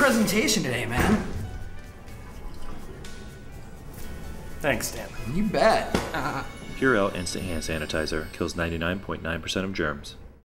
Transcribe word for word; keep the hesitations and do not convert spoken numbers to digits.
presentation today, man. Thanks, Dan. You bet. Uh, Purell Instant Hand Sanitizer kills ninety-nine point nine percent of germs.